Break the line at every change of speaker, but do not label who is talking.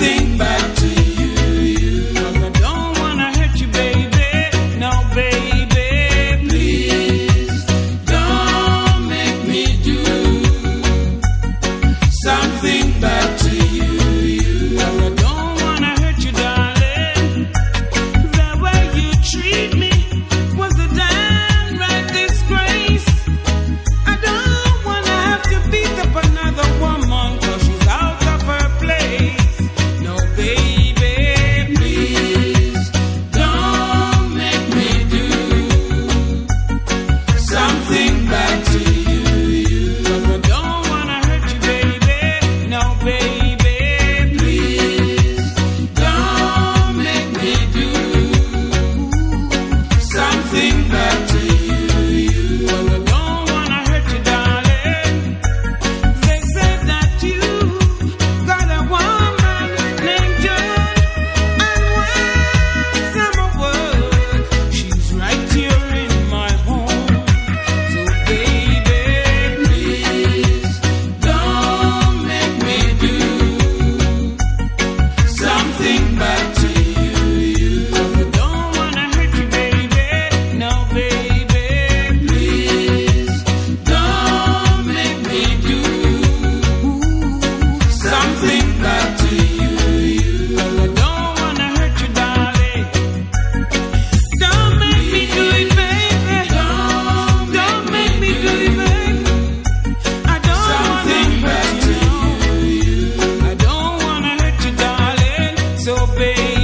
something back to you. 'Cause I don't wanna hurt you, baby. No, baby, please don't make me do something back to you. 'Cause I don't wanna hurt you, darling. The way you treat me was a downright disgrace. I don't wanna have to beat up another woman 'cause she's out of her place. No, baby, please don't make me do something back to you. 'Cause I don't wanna hurt you, baby. No, baby, please don't make me do something back to you. 'Cause I don't wanna hurt you, darling. They said that you got a woman named Joan, and when summer work, she's right here in my home. So baby, please don't make me do something back to you. 'Cause I don't wanna hurt you, baby. No, baby, please don't make me do something back to you. 'Cause I don't wanna hurt you, darling. Don't make me do it, baby. Don't make me do it, baby. I don't something wanna hurt you. I don't wanna hurt you, darling. So baby.